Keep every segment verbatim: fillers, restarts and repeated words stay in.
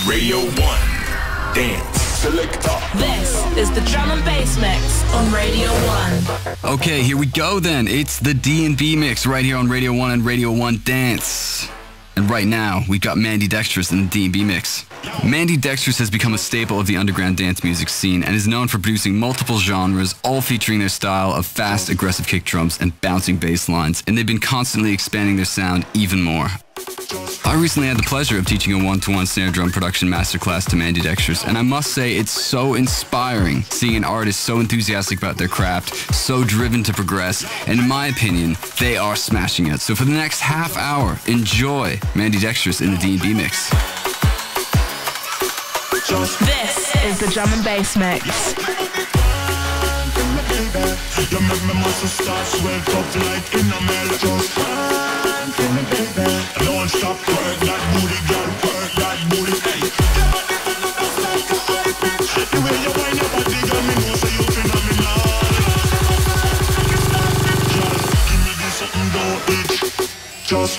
Radio one. Dance Selector. This is the drum and bass mix on Radio one. Okay, here we go then. It's the D and B mix right here on Radio one and Radio one Dance. And right now, we've got Mandy Dextrous in the D and B mix. Mandy Dextrous has become a staple of the underground dance music scene and is known for producing multiple genres, all featuring their style of fast, aggressive kick drums and bouncing bass lines, and they've been constantly expanding their sound even more. I recently had the pleasure of teaching a one-to-one snare drum production masterclass to Mandy Dextrous, and I must say it's so inspiring seeing an artist so enthusiastic about their craft, so driven to progress, and in my opinion, they are smashing it. So for the next half hour, enjoy Mandy Dextrous in the D and B mix. This is the drum and bass mix. You make me muscle start swell up like in a melody. Just run for me, baby. Don't stop, work that booty, girl, work that booty. Hey, the way you wind your body, girl, me know so you phenomenal. Just give me this something, don't itch. Just.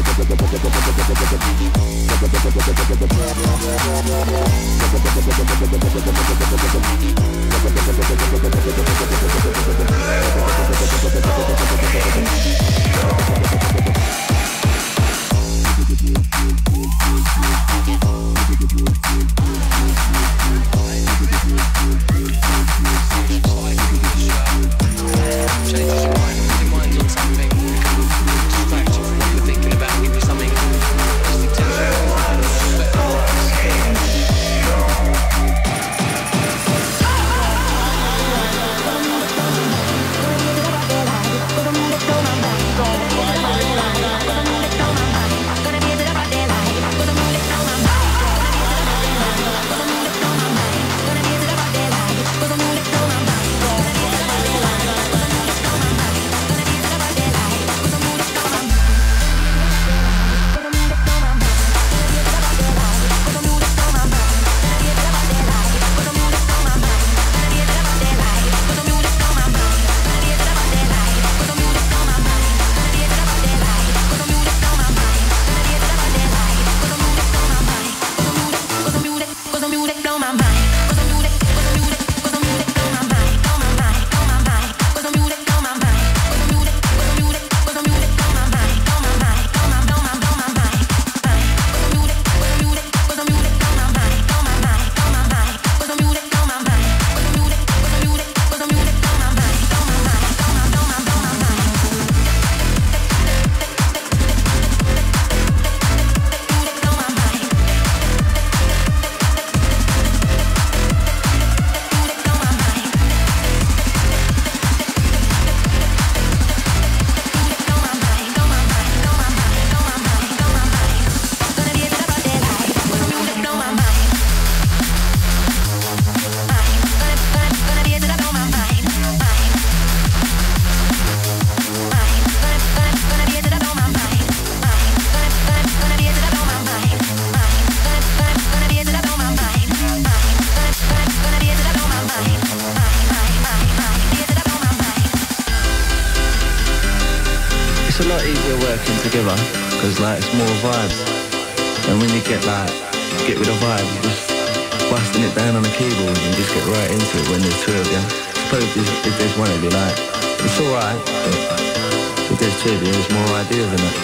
Together, because like it's more vibes, and when you get like get with a vibe, you just busting it down on the keyboard and just get right into it when there's two of you. Suppose if, if there's one of you, like it's alright, but if there's two of you, there's more ideas in it.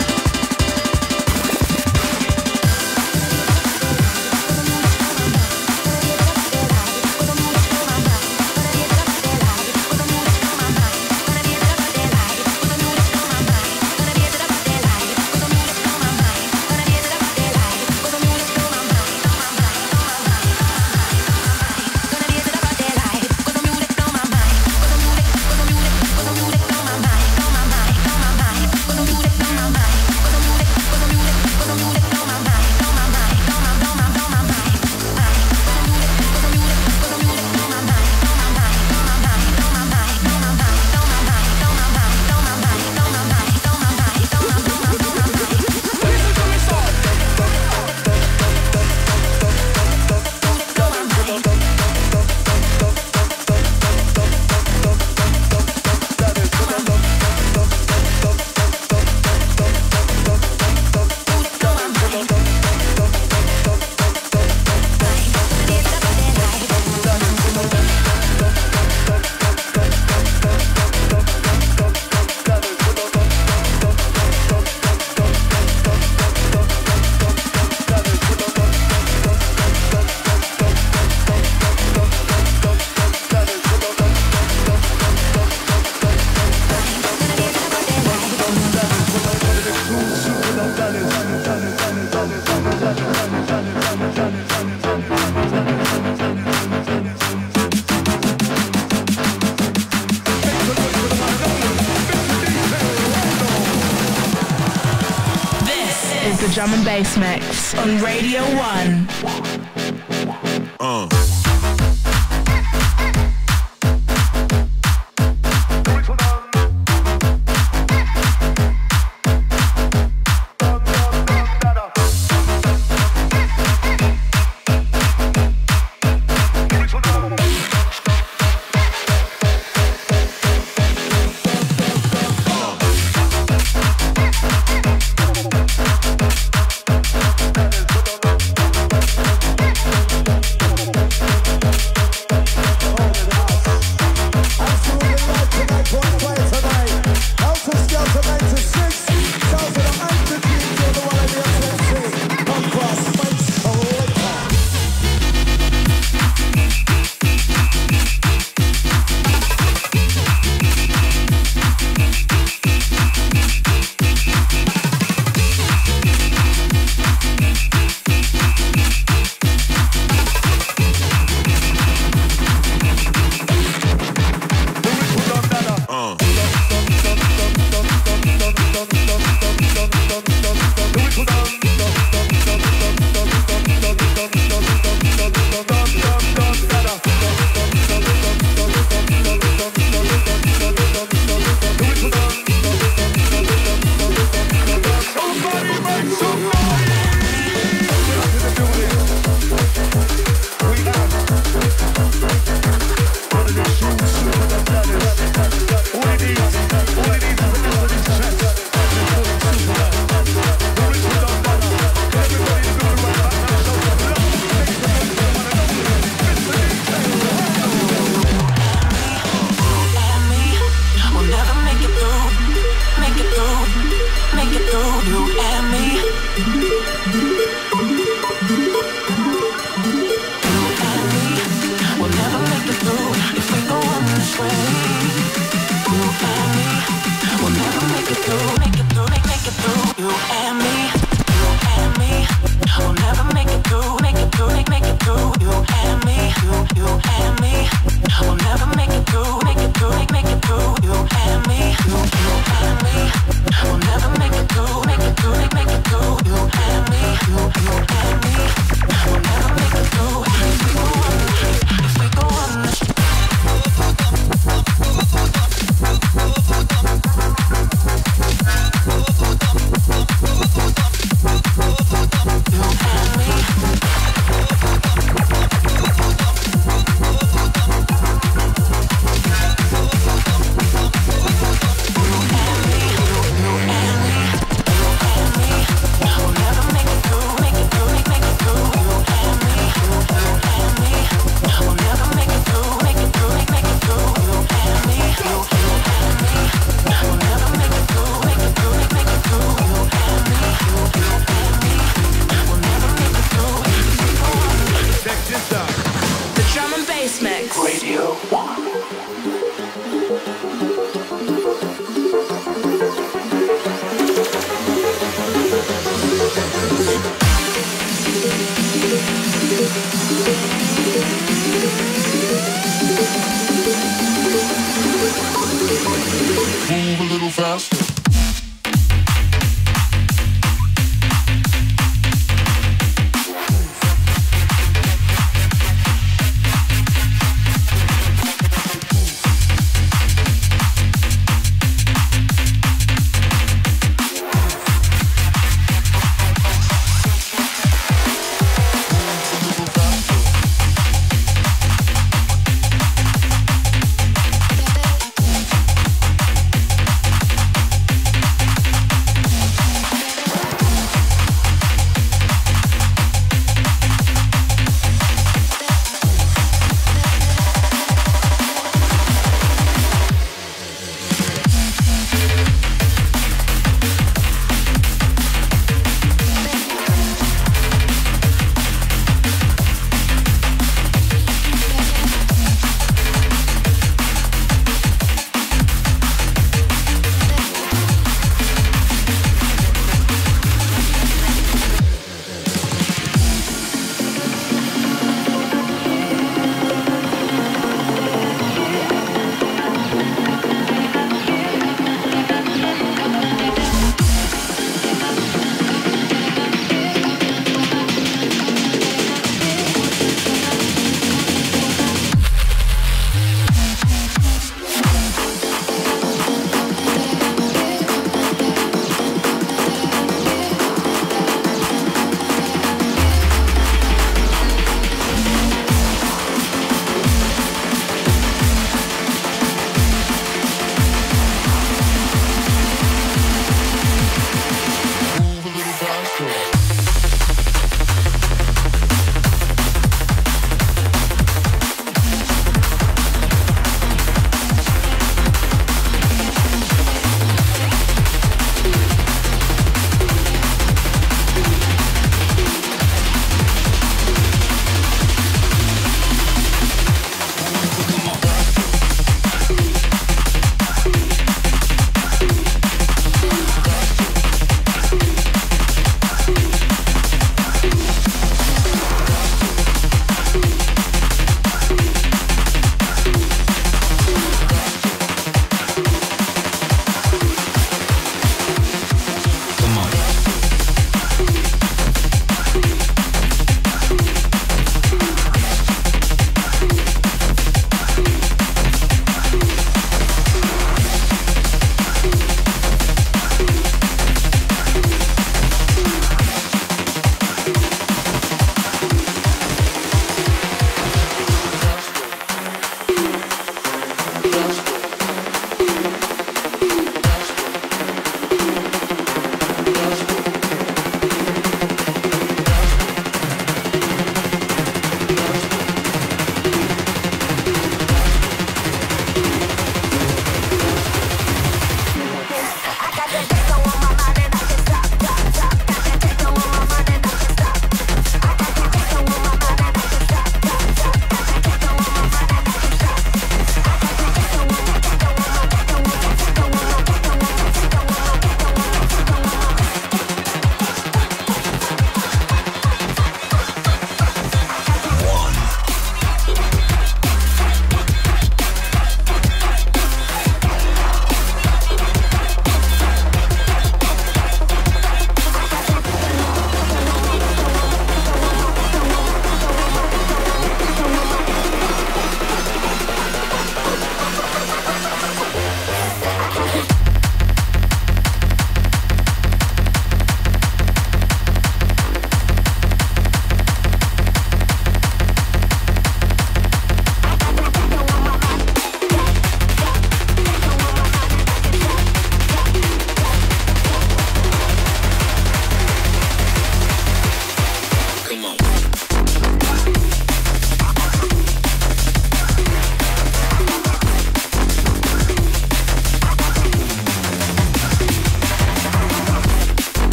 The Drum and Bass Mix on Radio One. Uh. Move a little faster.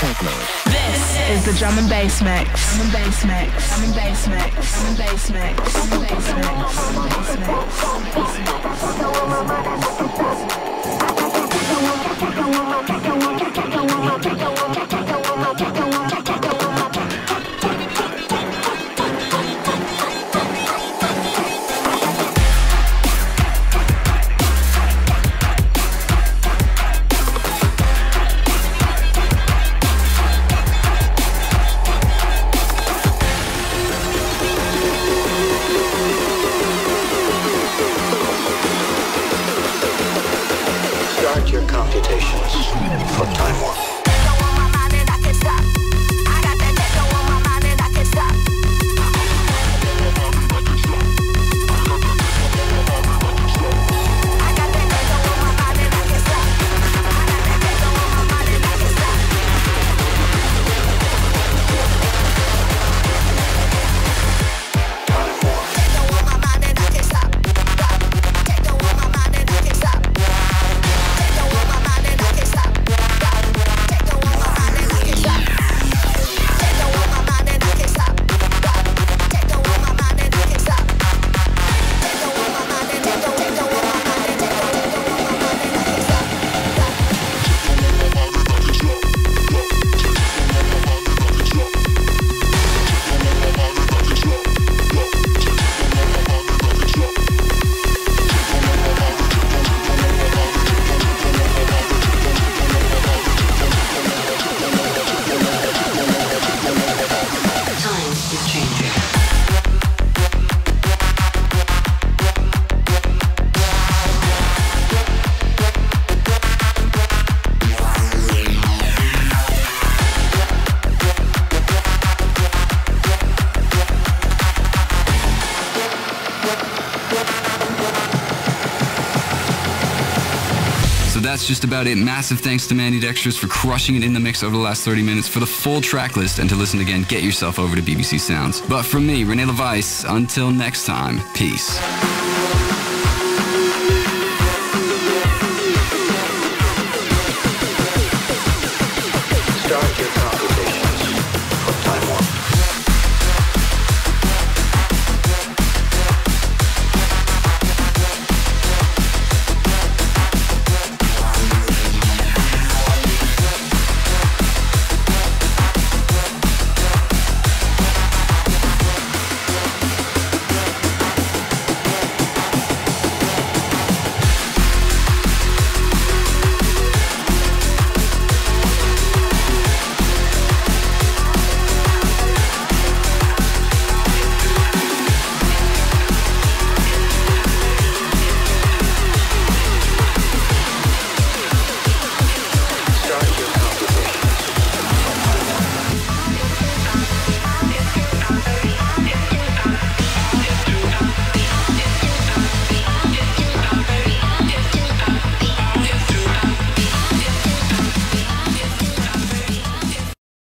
techno. This is the drum and bass mix. Drum and bass mix. Drum and bass mix. Drum and bass mix. Drum and bass mix. Drum and bass Start your computations for time warp. That's just about it. Massive thanks to Mandy Dextrous for crushing it in the mix over the last thirty minutes. For the full track list and to listen again, get yourself over to B B C Sounds. But from me, Rene LaVice, until next time, peace.